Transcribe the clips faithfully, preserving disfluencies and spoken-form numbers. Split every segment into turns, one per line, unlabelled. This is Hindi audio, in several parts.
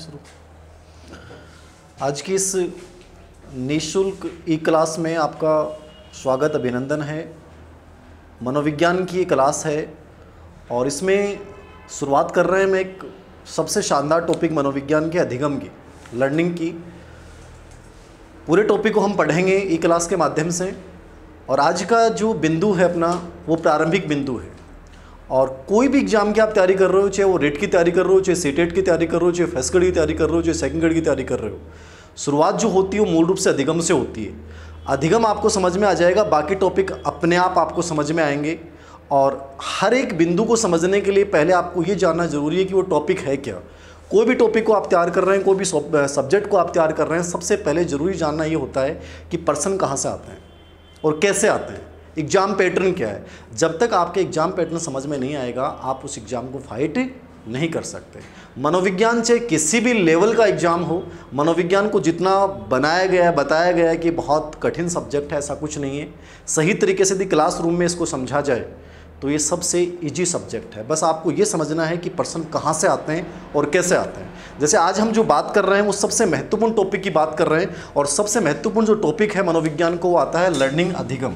शुरू। आज की इस निःशुल्क ई क्लास में आपका स्वागत अभिनंदन है। मनोविज्ञान की ये क्लास है और इसमें शुरुआत कर रहे हैं मैं एक सबसे शानदार टॉपिक मनोविज्ञान के अधिगम की, लर्निंग की। पूरे टॉपिक को हम पढ़ेंगे ई क्लास के माध्यम से और आज का जो बिंदु है अपना वो प्रारंभिक बिंदु है। और कोई भी एग्जाम की आप तैयारी कर रहे हो, चाहे वो रेट की तैयारी कर रहे हो, चाहे सीटेट की तैयारी कर रहे हो, चाहे फर्स्ट ग्रेड की तैयारी कर रहे हो, चाहे सेकंड ग्रेड की तैयारी कर रहे हो, शुरुआत जो होती है वो मूल रूप से अधिगम से होती है। अधिगम आपको समझ में आ जाएगा, बाकी टॉपिक अपने आप आपको समझ में आएंगे। और हर एक बिंदु को समझने के लिए पहले आपको ये जानना जरूरी है कि वो टॉपिक है क्या। कोई भी टॉपिक को आप तैयार कर रहे हैं, कोई भी सब्जेक्ट को आप तैयार कर रहे हैं, सबसे पहले ज़रूरी जानना ये होता है कि पर्सन कहाँ से आते हैं और कैसे आते हैं, एग्ज़ाम पैटर्न क्या है। जब तक आपके एग्ज़ाम पैटर्न समझ में नहीं आएगा आप उस एग्ज़ाम को फाइट नहीं कर सकते। मनोविज्ञान से किसी भी लेवल का एग्ज़ाम हो, मनोविज्ञान को जितना बनाया गया है, बताया गया है कि बहुत कठिन सब्जेक्ट है, ऐसा कुछ नहीं है। सही तरीके से यदि क्लासरूम में इसको समझा जाए तो ये सबसे इजी सब्जेक्ट है। बस आपको ये समझना है कि पर्सन कहाँ से आते हैं और कैसे आते हैं। जैसे आज हम जो बात कर रहे हैं वो सबसे महत्वपूर्ण टॉपिक की बात कर रहे हैं और सबसे महत्वपूर्ण जो टॉपिक है मनोविज्ञान को वो आता है लर्निंग, अधिगम।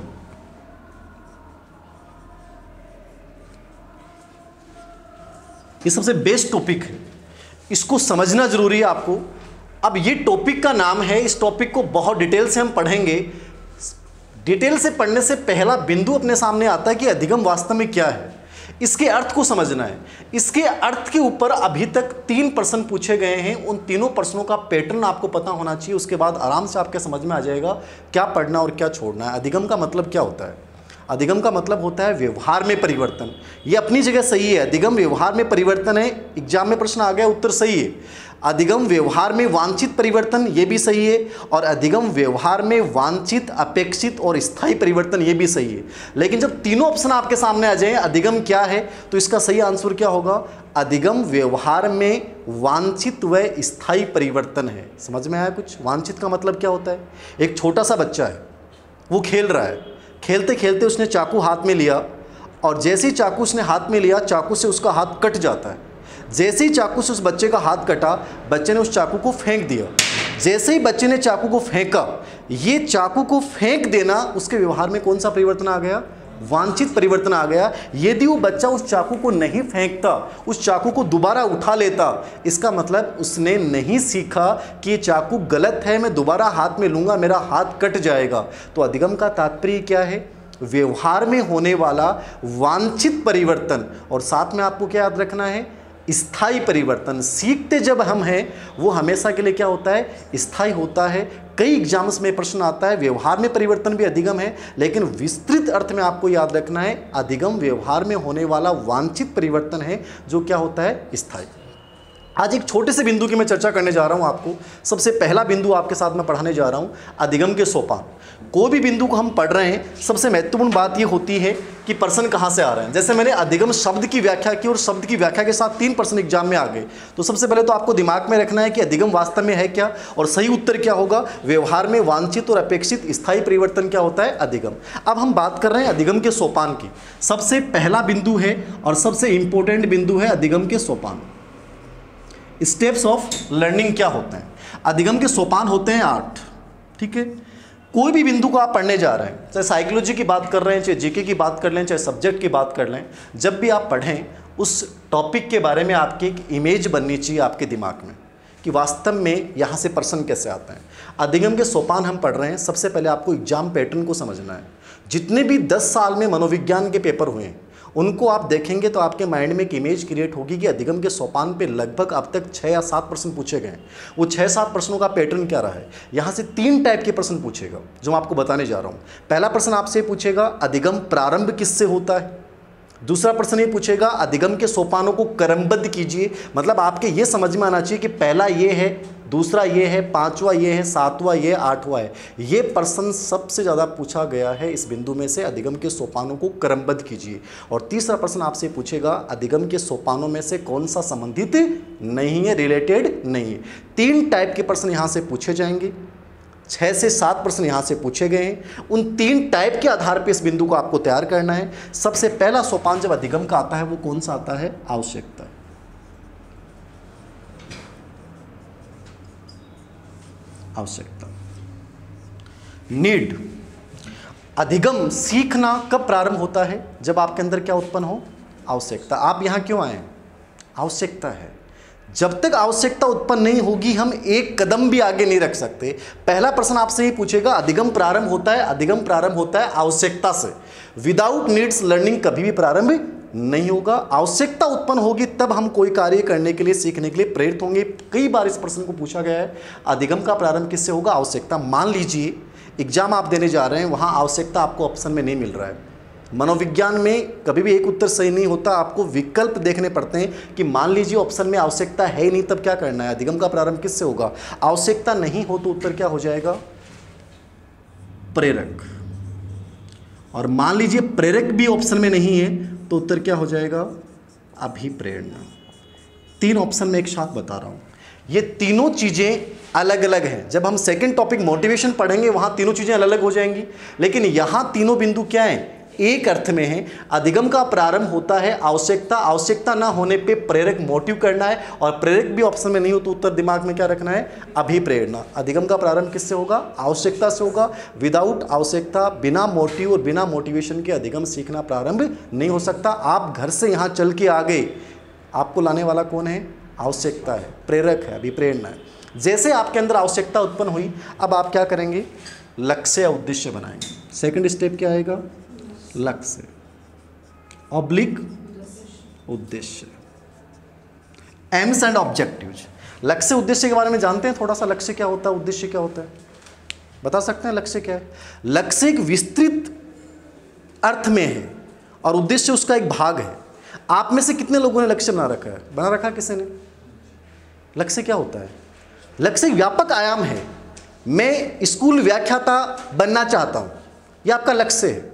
ये सबसे बेस्ट टॉपिक है, इसको समझना जरूरी है आपको। अब ये टॉपिक का नाम है, इस टॉपिक को बहुत डिटेल से हम पढ़ेंगे। डिटेल से पढ़ने से पहला बिंदु अपने सामने आता है कि अधिगम वास्तव में क्या है, इसके अर्थ को समझना है। इसके अर्थ के ऊपर अभी तक तीन प्रश्न पूछे गए हैं, उन तीनों प्रश्नों का पैटर्न आपको पता होना चाहिए। उसके बाद आराम से आपके समझ में आ जाएगा क्या पढ़ना और क्या छोड़ना है। अधिगम का मतलब क्या होता है? अधिगम का मतलब होता है व्यवहार में परिवर्तन। ये अपनी जगह सही है, अधिगम व्यवहार में परिवर्तन है। एग्जाम में प्रश्न आ गया, उत्तर सही है। अधिगम व्यवहार में वांछित परिवर्तन, ये भी सही है। और अधिगम व्यवहार में वांछित, अपेक्षित और स्थायी परिवर्तन, ये भी सही है। लेकिन जब तीनों ऑप्शन आपके सामने आ जाए अधिगम क्या है, तो इसका सही आंसर क्या होगा? अधिगम व्यवहार में वांछित व स्थायी परिवर्तन है। समझ में आया कुछ? वांछित का मतलब क्या होता है? एक छोटा सा बच्चा है, वो खेल रहा है, खेलते खेलते उसने चाकू हाथ में लिया और जैसे ही चाकू उसने हाथ में लिया, चाकू से उसका हाथ कट जाता है। जैसे ही चाकू से उस बच्चे का हाथ कटा, बच्चे ने उस चाकू को फेंक दिया। जैसे ही बच्चे ने चाकू को फेंका, ये चाकू को फेंक देना, उसके व्यवहार में कौन सा परिवर्तन आ गया? वांछित परिवर्तन आ गया। यदि वो बच्चा उस चाकू को नहीं फेंकता, उस चाकू को दोबारा उठा लेता, इसका मतलब उसने नहीं सीखा कि ये चाकू गलत है, मैं दोबारा हाथ में लूँगा मेरा हाथ कट जाएगा। तो अधिगम का तात्पर्य क्या है? व्यवहार में होने वाला वांछित परिवर्तन। और साथ में आपको क्या याद रखना है? स्थायी परिवर्तन। सीखते जब हम हैं वो हमेशा के लिए क्या होता है? स्थायी होता है। कई एग्जाम्स में प्रश्न आता है व्यवहार में परिवर्तन भी अधिगम है, लेकिन विस्तृत अर्थ में आपको याद रखना है अधिगम व्यवहार में होने वाला वांछित परिवर्तन है जो क्या होता है? स्थायी। आज एक छोटे से बिंदु की मैं चर्चा करने जा रहा हूं आपको। सबसे पहला बिंदु आपके साथ में पढ़ाने जा रहा हूं, अधिगम के सोपान। कोई भी बिंदु को हम पढ़ रहे हैं, सबसे महत्वपूर्ण बात यह होती है कि पर्सन कहां से आ रहे हैं। जैसे मैंने अधिगम शब्द की व्याख्या की और शब्द की व्याख्या के साथ तीन प्रश्न एग्जाम में आ गए, तो सबसे पहले तो आपको दिमाग में रखना है कि अधिगम वास्तव में है क्या और सही उत्तर क्या होगा? व्यवहार में वांछित और अपेक्षित स्थायी परिवर्तन क्या होता है? अधिगम। अब हम बात कर रहे हैं अधिगम के सोपान की। सबसे पहला बिंदु है और सबसे इंपॉर्टेंट बिंदु है अधिगम के सोपान। स्टेप्स ऑफ लर्निंग क्या होते हैं? अधिगम के सोपान होते हैं आठ। ठीक है, कोई भी बिंदु को आप पढ़ने जा रहे हैं, चाहे साइकोलॉजी की बात कर रहे हैं, चाहे जीके की बात कर लें, चाहे सब्जेक्ट की बात कर लें, जब भी आप पढ़ें उस टॉपिक के बारे में आपकी एक इमेज बननी चाहिए आपके दिमाग में कि वास्तव में यहाँ से प्रश्न कैसे आते हैं। अधिगम के सोपान हम पढ़ रहे हैं, सबसे पहले आपको एग्जाम पैटर्न को समझना है। जितने भी दस साल में मनोविज्ञान के पेपर हुए हैं उनको आप देखेंगे तो आपके माइंड में एक इमेज क्रिएट होगी कि अधिगम के सोपान पे लगभग अब तक छः या सात प्रश्न पूछे गए हैं। वो छः सात प्रश्नों का पैटर्न क्या रहा है? यहाँ से तीन टाइप के प्रश्न पूछेगा जो मैं आपको बताने जा रहा हूँ। पहला प्रश्न आपसे पूछेगा अधिगम प्रारंभ किससे होता है। दूसरा प्रश्न ये पूछेगा अधिगम के सोपानों को क्रमबद्ध कीजिए। मतलब आपके ये समझ में आना चाहिए कि पहला ये है, दूसरा ये है, पांचवा ये है, सातवां ये, आठवां है। ये प्रश्न सबसे ज़्यादा पूछा गया है इस बिंदु में से, अधिगम के सोपानों को क्रमबद्ध कीजिए। और तीसरा प्रश्न आपसे पूछेगा अधिगम के सोपानों में से कौन सा संबंधित नहीं है, रिलेटेड नहीं है। तीन टाइप के प्रश्न यहाँ से पूछे जाएंगे। छः से सात प्रश्न यहाँ से पूछे गए हैं। उन तीन टाइप के आधार पर इस बिंदु को आपको तैयार करना है। सबसे पहला सोपान जब अधिगम का आता है वो कौन सा आता है? आवश्यकता। आवश्यकता। नीड, अधिगम, सीखना कब प्रारंभ होता है? जब आपके अंदर क्या उत्पन्न हो? आवश्यकता। आप यहाँ क्यों आए? आवश्यकता है। जब तक आवश्यकता उत्पन्न नहीं होगी हम एक कदम भी आगे नहीं रख सकते। पहला प्रश्न आपसे ही पूछेगा, अधिगम प्रारंभ होता है, अधिगम प्रारंभ होता है आवश्यकता से। विदाउट नीड्स लर्निंग कभी भी प्रारंभ नहीं होगा। आवश्यकता उत्पन्न होगी तब हम कोई कार्य करने के लिए, सीखने के लिए प्रेरित होंगे। कई बार इस प्रश्न को पूछा गया है, अधिगम का प्रारंभ किससे होगा? आवश्यकता। मान लीजिए एग्जाम आप देने जा रहे हैं, वहाँ आवश्यकता आपको ऑप्शन में नहीं मिल रहा है। मनोविज्ञान में कभी भी एक उत्तर सही नहीं होता, आपको विकल्प देखने पड़ते हैं कि मान लीजिए ऑप्शन में आवश्यकता है ही नहीं, तब क्या करना है? अधिगम का प्रारंभ किससे होगा? आवश्यकता नहीं हो तो उत्तर क्या हो जाएगा? प्रेरक। और मान लीजिए प्रेरक भी ऑप्शन में नहीं है तो उत्तर क्या हो जाएगा? अभिप्रेरणा। तीन ऑप्शन में एक साथ बता रहा हूं, ये तीनों चीजें अलग अलग हैं। जब हम सेकंड टॉपिक मोटिवेशन पढ़ेंगे वहां तीनों चीजें अलग अलग हो जाएंगी, लेकिन यहां तीनों बिंदु क्या हैं? एक अर्थ में है। अधिगम का प्रारंभ होता है आवश्यकता, आवश्यकता ना होने पे प्रेरक, मोटिव करना है, और प्रेरक भी ऑप्शन में नहीं हो तो उत्तर दिमाग में क्या रखना है? अभिप्रेरणा। अधिगम का प्रारंभ किससे होगा? आवश्यकता से होगा। विदाउट आवश्यकता, बिना मोटिव और बिना मोटिवेशन के अधिगम सीखना प्रारंभ नहीं हो सकता। आप घर से यहाँ चल के आ गए, आपको लाने वाला कौन है? आवश्यकता है, प्रेरक है, अभिप्रेरणा है। जैसे आपके अंदर आवश्यकता उत्पन्न हुई, अब आप क्या करेंगे? लक्ष्य या उद्देश्य बनाएंगे। सेकंड स्टेप क्या आएगा? लक्ष्य ऑब्लिक उद्देश्य, एम्स एंड ऑब्जेक्टिव्स। लक्ष्य उद्देश्य के बारे में जानते हैं थोड़ा सा? लक्ष्य क्या होता है, उद्देश्य क्या होता है, बता सकते हैं? लक्ष्य क्या है? लक्ष्य एक विस्तृत अर्थ में है और उद्देश्य उसका एक भाग है। आप में से कितने लोगों ने लक्ष्य बना रखा है? बना रखा किसी ने? लक्ष्य क्या होता है? लक्ष्य एक व्यापक आयाम है। मैं स्कूल व्याख्याता बनना चाहता हूं, यह आपका लक्ष्य है।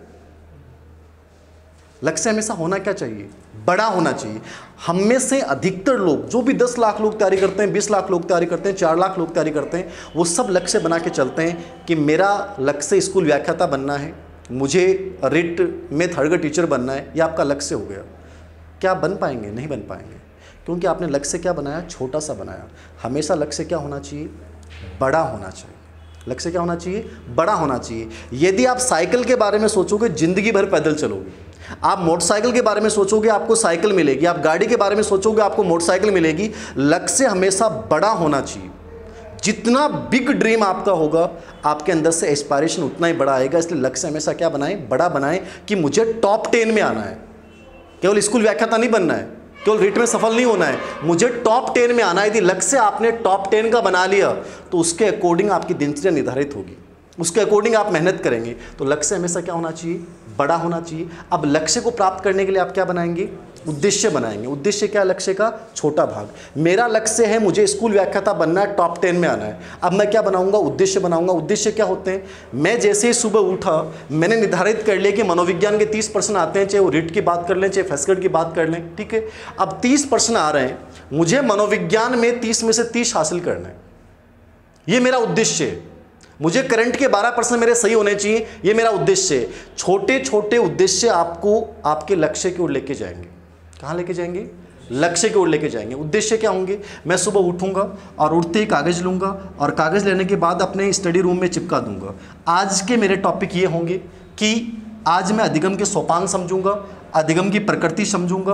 लक्ष्य हमेशा होना क्या चाहिए? बड़ा होना चाहिए। हम में से अधिकतर लोग, जो भी दस लाख लोग तैयारी करते हैं, बीस लाख लोग तैयारी करते हैं, चार लाख लोग तैयारी करते हैं, वो सब लक्ष्य बना के चलते हैं कि मेरा लक्ष्य स्कूल व्याख्याता बनना है, मुझे रिट में थर्ड ग्रेड टीचर बनना है। ये आपका लक्ष्य हो गया। क्या बन पाएंगे? नहीं बन पाएंगे, क्योंकि आपने लक्ष्य क्या बनाया? छोटा सा बनाया। हमेशा लक्ष्य क्या होना चाहिए? बड़ा होना चाहिए। लक्ष्य क्या होना चाहिए? बड़ा होना चाहिए। यदि आप साइकिल के बारे में सोचोगे, जिंदगी भर पैदल चलोगे। आप मोटरसाइकिल के बारे में सोचोगे, आपको साइकिल मिलेगी। आप गाड़ी के बारे में सोचोगे, आपको मोटरसाइकिल मिलेगी। लक्ष्य हमेशा बड़ा होना चाहिए। जितना बिग ड्रीम आपका होगा, आपके अंदर से एस्पायरेशन उतना ही बड़ा आएगा। इसलिए लक्ष्य हमेशा क्या बनाएं? बड़ा बनाएं कि मुझे टॉप टेन में आना है। केवल स्कूल व्याख्याता नहीं बनना है, केवल रिट में सफल नहीं होना है, मुझे टॉप टेन में आना है। यदि लक्ष्य आपने टॉप टेन का बना लिया तो उसके अकॉर्डिंग आपकी दिनचर्या निर्धारित होगी, उसके अकॉर्डिंग आप मेहनत करेंगे। तो लक्ष्य हमेशा क्या होना चाहिए? बड़ा होना चाहिए। अब लक्ष्य को प्राप्त करने के लिए आप क्या बनाएंगे? उद्देश्य बनाएंगे। उद्देश्य क्या? लक्ष्य का छोटा भाग। मेरा लक्ष्य है मुझे स्कूल व्याख्याता बनना है, टॉप टेन में आना है। अब मैं क्या बनाऊंगा? उद्देश्य बनाऊंगा। उद्देश्य क्या होते हैं? मैं जैसे ही सुबह उठा, मैंने निर्धारित कर लिया कि मनोविज्ञान के तीस प्रश्न आते हैं, चाहे वो रिट की बात कर लें, चाहे फर्स्ट ग्रेड की बात कर लें, ठीक है। अब तीस प्रश्न आ रहे हैं, मुझे मनोविज्ञान में तीस में से तीस हासिल करना है, ये मेरा उद्देश्य है। मुझे करंट के बारह परसेंट मेरे सही होने चाहिए, ये मेरा उद्देश्य है। छोटे छोटे उद्देश्य आपको आपके लक्ष्य की ओर लेके जाएंगे। कहाँ लेके जाएंगे? लक्ष्य की ओर लेके जाएंगे। उद्देश्य क्या होंगे? मैं सुबह उठूंगा और उठते ही कागज़ लूँगा और कागज़ लेने के बाद अपने स्टडी रूम में चिपका दूंगा। आज के मेरे टॉपिक ये होंगे कि आज मैं अधिगम के सोपान समझूंगा, अधिगम की प्रकृति समझूंगा।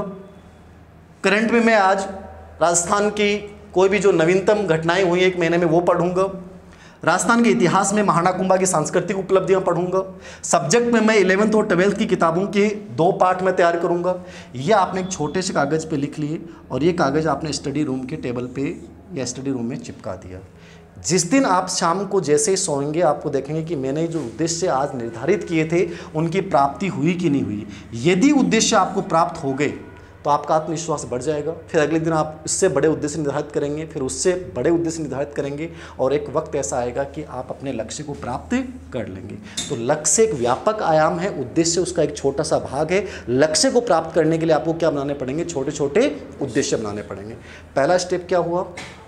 करंट में मैं आज राजस्थान की कोई भी जो नवीनतम घटनाएं हुई एक महीने में वो पढ़ूंगा। राजस्थान के इतिहास में महाना कुंभा की सांस्कृतिक उपलब्धियां पढ़ूंगा। सब्जेक्ट में मैं इलेवेंथ और ट्वेल्थ की किताबों के दो पार्ट में तैयार करूंगा। ये आपने एक छोटे से कागज़ पे लिख लिए और ये कागज़ आपने स्टडी रूम के टेबल पे या स्टडी रूम में चिपका दिया। जिस दिन आप शाम को जैसे ही सोएंगे, आपको देखेंगे कि मैंने जो उद्देश्य आज निर्धारित किए थे उनकी प्राप्ति हुई कि नहीं हुई। यदि उद्देश्य आपको प्राप्त हो गए तो आपका आत्मविश्वास बढ़ जाएगा। फिर अगले दिन आप इससे बड़े उद्देश्य निर्धारित करेंगे, फिर उससे बड़े उद्देश्य निर्धारित करेंगे और एक वक्त ऐसा आएगा कि आप अपने लक्ष्य को प्राप्त कर लेंगे। तो लक्ष्य एक व्यापक आयाम है, उद्देश्य उसका एक छोटा सा भाग है। लक्ष्य को प्राप्त करने के लिए आपको क्या बनाने पड़ेंगे? छोटे छोटे उद्देश्य बनाने पड़ेंगे। पहला स्टेप क्या हुआ?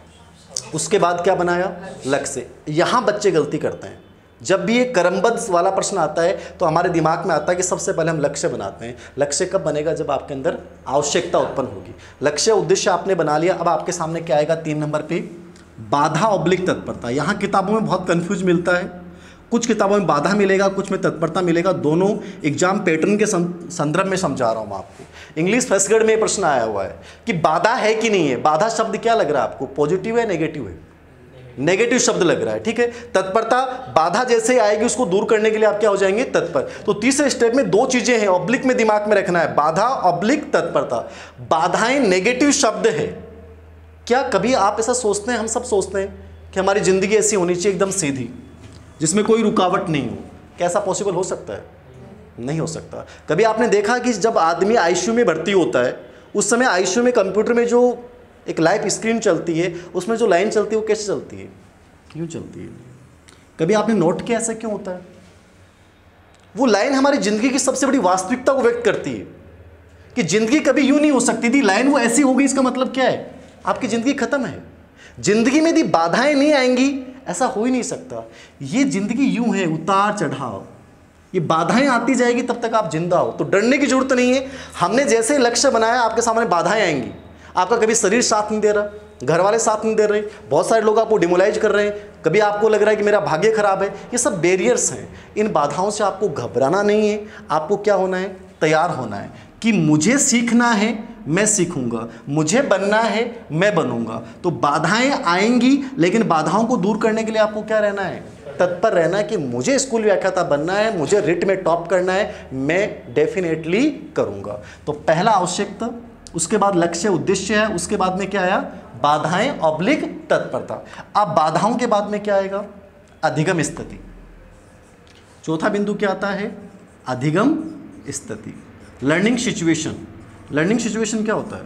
उसके बाद क्या बनाया? लक्ष्य। यहाँ बच्चे गलती करते हैं। जब भी ये क्रमबद्ध वाला प्रश्न आता है तो हमारे दिमाग में आता है कि सबसे पहले हम लक्ष्य बनाते हैं। लक्ष्य कब बनेगा? जब आपके अंदर आवश्यकता उत्पन्न होगी। लक्ष्य उद्देश्य आपने बना लिया। अब आपके सामने क्या आएगा? तीन नंबर पे बाधा ऑब्लिक तत्परता, यहाँ किताबों में बहुत कंफ्यूज मिलता है, कुछ किताबों में बाधा मिलेगा, कुछ में तत्परता मिलेगा, दोनों एग्जाम पैटर्न के संदर्भ में समझा रहा हूँ मैं आपको। इंग्लिश फर्स्ट ग्रेड में ये प्रश्न आया हुआ है कि बाधा है कि नहीं है। बाधा शब्द क्या लग रहा है आपको, पॉजिटिव है नेगेटिव है? नेगेटिव शब्द लग रहा है, ठीक है। तत्परता, बाधा जैसे आएगी उसको दूर करने के लिए आप क्या हो जाएंगे, तत्पर। तो तीसरे स्टेप में दो चीजें हैं, ऑब्लिक में दिमाग में रखना है, बाधा ऑब्लिक तत्परता। बाधाएं नेगेटिव शब्द है। क्या कभी आप ऐसा सोचते हैं, हम सब सोचते हैं कि हमारी जिंदगी ऐसी होनी चाहिए एकदम सीधी, जिसमें कोई रुकावट नहीं हो? कैसा पॉसिबल हो सकता है? नहीं हो सकता। कभी आपने देखा कि जब आदमी आईसीयू में भर्ती होता है, उस समय आईसीयू में कंप्यूटर में जो एक लाइव स्क्रीन चलती है, उसमें जो लाइन चलती है वो कैसे चलती है, क्यों चलती है? कभी आपने नोट किया ऐसा क्यों होता है? वो लाइन हमारी जिंदगी की सबसे बड़ी वास्तविकता को व्यक्त करती है कि जिंदगी कभी यूं नहीं हो सकती थी, लाइन वो ऐसी होगी, इसका मतलब क्या है, आपकी जिंदगी खत्म है। जिंदगी में यदि बाधाएं नहीं आएंगी, ऐसा हो ही नहीं सकता। ये जिंदगी यूं है, उतार चढ़ाव, ये बाधाएं आती जाएगी तब तक आप जिंदा हो। तो डरने की जरूरत नहीं है। हमने जैसे लक्ष्य बनाया, आपके सामने बाधाएं आएंगी। आपका कभी शरीर साथ नहीं दे रहा, घर वाले साथ नहीं दे रहे, बहुत सारे लोग आपको डिमोलाइज कर रहे हैं, कभी आपको लग रहा है कि मेरा भाग्य खराब है, ये सब बैरियर्स हैं। इन बाधाओं से आपको घबराना नहीं है। आपको क्या होना है, तैयार होना है कि मुझे सीखना है, मैं सीखूंगा, मुझे बनना है, मैं बनूंगा। तो बाधाएं आएंगी, लेकिन बाधाओं को दूर करने के लिए आपको क्या रहना है, तत्पर रहना है कि मुझे स्कूल व्याख्याता बनना है, मुझे रिट में टॉप करना है, मैं डेफिनेटली करूंगा। तो पहला आवश्यकता, उसके बाद लक्ष्य उद्देश्य है, उसके बाद में क्या आया, बाधाएं ऑब्लिक तत्परता। अब बाधाओं के बाद में क्या आएगा, अधिगम स्थिति। चौथा बिंदु क्या आता है, अधिगम स्थिति। Learning situation. लर्निंग सिचुएशन क्या होता है,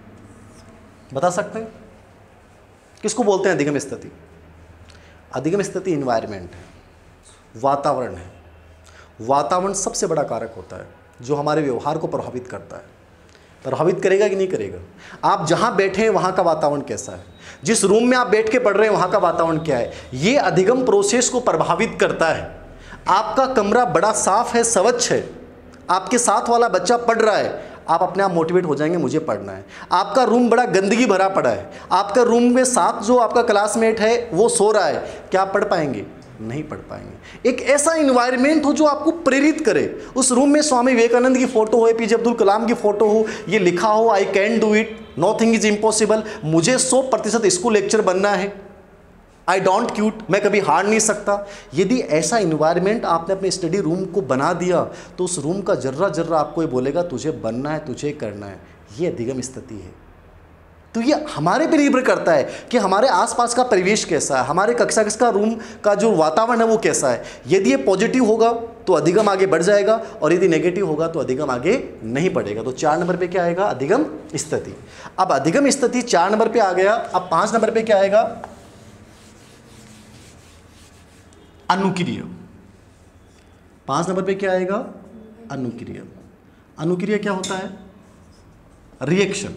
बता सकते हैं? किसको बोलते हैं अधिगम स्थिति? अधिगम स्थिति इन्वायरमेंट है, वातावरण है। वातावरण सबसे बड़ा कारक होता है जो हमारे व्यवहार को प्रभावित करता है। प्रभावित करेगा कि नहीं करेगा? आप जहां बैठे हैं वहां का वातावरण कैसा है, जिस रूम में आप बैठ के पढ़ रहे हैं वहां का वातावरण क्या है, ये अधिगम प्रोसेस को प्रभावित करता है। आपका कमरा बड़ा साफ है, स्वच्छ है, आपके साथ वाला बच्चा पढ़ रहा है, आप अपने आप मोटिवेट हो जाएंगे, मुझे पढ़ना है। आपका रूम बड़ा गंदगी भरा पड़ा है, आपका रूम में साथ जो आपका क्लासमेट है वो सो रहा है, क्या आप पढ़ पाएंगे? नहीं पढ़ पाएंगे। एक ऐसा इन्वायरमेंट हो जो आपको प्रेरित करे। उस रूम में स्वामी विवेकानंद की फोटो हो, एपीजे अब्दुल कलाम की फोटो हो, ये लिखा हो I can do it, nothing is impossible, मुझे सौ प्रतिशत स्कूल लेक्चर बनना है, आई डोंट क्यूट, मैं कभी हार नहीं सकता। यदि ऐसा इन्वायरमेंट आपने अपने स्टडी रूम को बना दिया तो उस रूम का जर्रा जर्रा आपको ये बोलेगा तुझे बनना है, तुझे करना है। ये अधिगम स्थिति है। तो ये हमारे पर निर्भर करता है कि हमारे आसपास का परिवेश कैसा है, हमारे कक्षा का रूम का जो वातावरण है वो कैसा है। यदि ये पॉजिटिव होगा तो अधिगम आगे बढ़ जाएगा, और यदि नेगेटिव होगा तो अधिगम आगे नहीं बढ़ेगा। तो चार नंबर पे क्या आएगा, अधिगम स्थिति। अब अधिगम स्थिति चार नंबर पे आ गया। अब पांच नंबर पे क्या आएगा, अनुक्रिया। पांच नंबर पे क्या आएगा, अनुक्रिया। अनुक्रिया क्या होता है, रिएक्शन।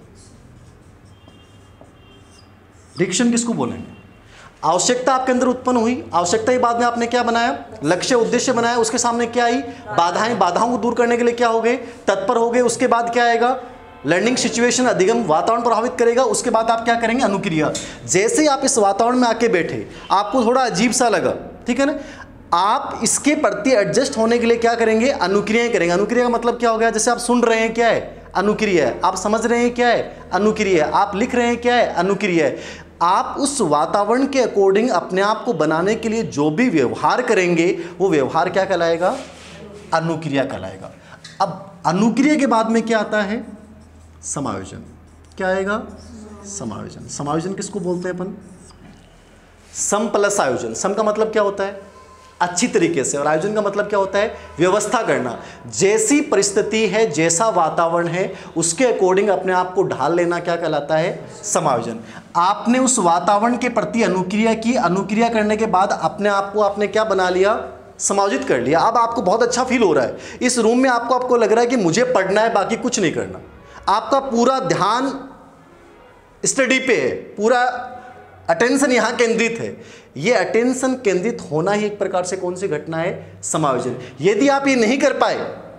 रिएक्शन किसको बोलेंगे? आवश्यकता आपके अंदर उत्पन्न हुई, आवश्यकता के बाद में आपने क्या बनाया, लक्ष्य उद्देश्य बनाया, उसके सामने क्या आई, बाधाएं। बाधाओं को दूर करने के लिए क्या हो गए, तत्पर हो गए। उसके बाद क्या आएगा, लर्निंग सिचुएशन, अधिगम, वातावरण प्रभावित करेगा। उसके बाद आप क्या करेंगे, अनुक्रिया। जैसे ही आप इस वातावरण में आके बैठे, आपको थोड़ा अजीब सा लगा, ठीक है ना, आप इसके प्रति एडजस्ट होने के लिए क्या करेंगे, अनुक्रियाएं करेंगे। अनुक्रिया का मतलब क्या हो गया, जैसे आप सुन रहे हैं क्या है, अनुक्रिया है। आप समझ रहे हैं क्या है, अनुक्रिया है। आप लिख रहे हैं क्या है, अनुक्रिया है। आप उस वातावरण के अकॉर्डिंग अपने आप को बनाने के लिए जो भी व्यवहार करेंगे वो व्यवहार क्या कहलाएगा, अनुक्रिया कहलाएगा। अब अनुक्रिया के बाद में क्या आता है, समायोजन। क्या आएगा, समायोजन। समायोजन किसको बोलते हैं अपन, सम प्लस आयोजन। सम का मतलब क्या होता है, अच्छी तरीके से, और आयोजन का मतलब क्या होता है, व्यवस्था करना। जैसी परिस्थिति है, जैसा वातावरण है, उसके अकॉर्डिंग अपने आप को ढाल लेना क्या कहलाता है, समायोजन। आपने उस वातावरण के प्रति अनुक्रिया की, अनुक्रिया करने के बाद अपने आप को आपने क्या बना लिया, समायोजित कर लिया। अब आपको बहुत अच्छा फील हो रहा है इस रूम में, आपको आपको लग रहा है कि मुझे पढ़ना है, बाकी कुछ नहीं करना। आपका पूरा ध्यान स्टडी पे है, पूरा अटेंशन यहां केंद्रित है। यह अटेंशन केंद्रित होना ही एक प्रकार से कौन सी घटना है, समायोजन। यदि आप ये नहीं कर पाए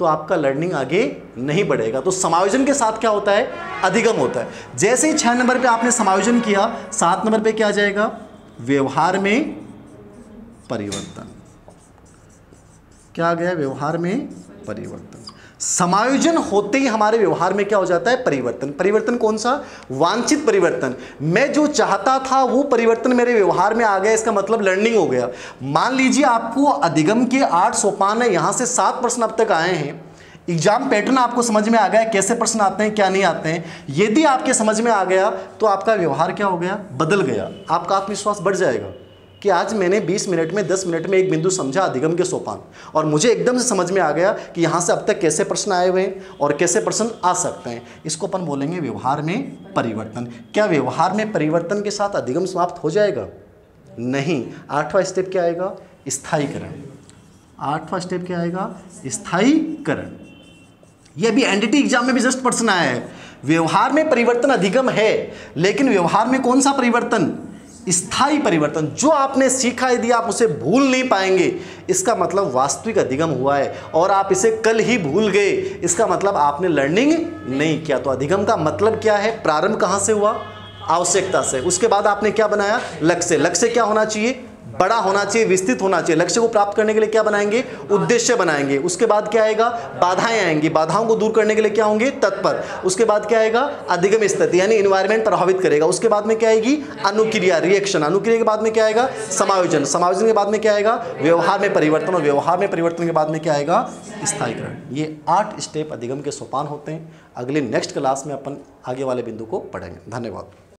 तो आपका लर्निंग आगे नहीं बढ़ेगा। तो समायोजन के साथ क्या होता है, अधिगम होता है। जैसे ही छह नंबर पे आपने समायोजन किया, सात नंबर पे क्या आ जाएगा, व्यवहार में परिवर्तन। क्या आ गया, व्यवहार में परिवर्तन। समायोजन होते ही हमारे व्यवहार में क्या हो जाता है, परिवर्तन। परिवर्तन कौन सा, वांछित परिवर्तन। मैं जो चाहता था वो परिवर्तन मेरे व्यवहार में आ गया, इसका मतलब लर्निंग हो गया। मान लीजिए आपको अधिगम के आठ सोपान है, यहां से सात प्रश्न अब तक आए हैं। एग्जाम पैटर्न आपको समझ में आ गया, कैसे प्रश्न आते हैं क्या नहीं आते हैं। यदि आपके समझ में आ गया तो आपका व्यवहार क्या हो गया, बदल गया। आपका आत्मविश्वास बढ़ जाएगा कि आज मैंने बीस मिनट में दस मिनट में एक बिंदु समझा अधिगम के सोपान, और मुझे एकदम से समझ में आ गया कि यहाँ से अब तक कैसे प्रश्न आए हुए हैं और कैसे प्रश्न आ सकते हैं। इसको अपन बोलेंगे व्यवहार में परिवर्तन। क्या व्यवहार में परिवर्तन के साथ अधिगम समाप्त हो जाएगा, नहीं। आठवां स्टेप क्या आएगा, स्थायीकरण। आठवां स्टेप क्या आएगा, स्थायीकरण। ये भी एनडीटी एग्जाम में भी जस्ट प्रश्न आया है। व्यवहार में परिवर्तन अधिगम है, लेकिन व्यवहार में कौन सा परिवर्तन, स्थायी परिवर्तन। जो आपने सीखा यदि आप उसे भूल नहीं पाएंगे, इसका मतलब वास्तविक अधिगम हुआ है, और आप इसे कल ही भूल गए, इसका मतलब आपने लर्निंग नहीं किया। तो अधिगम का मतलब क्या है, प्रारंभ कहाँ से हुआ, आवश्यकता से। उसके बाद आपने क्या बनाया, लक्ष्य। लक्ष्य क्या होना चाहिए, बड़ा होना चाहिए, विस्तृत होना चाहिए। लक्ष्य को प्राप्त करने के लिए क्या बनाएंगे, उद्देश्य बनाएंगे। उसके बाद क्या आएगा, बाधाएं आएंगी। बाधाओं को दूर करने के लिए क्या होंगे, तत्पर। उसके बाद क्या आएगा, अधिगम स्थिति यानी इन्वायरमेंट प्रभावित करेगा। उसके बाद में क्या आएगी, अनुक्रिया, रिएक्शन। अनुक्रिया के बाद में क्या आएगा, समायोजन। समायोजन के बाद में क्या आएगा, व्यवहार में परिवर्तन। और व्यवहार में परिवर्तन के बाद में क्या आएगा, स्थायीकरण। ये आठ स्टेप अधिगम के सोपान होते हैं। अगले नेक्स्ट क्लास में अपन आगे वाले बिंदु को पढ़ेंगे। धन्यवाद।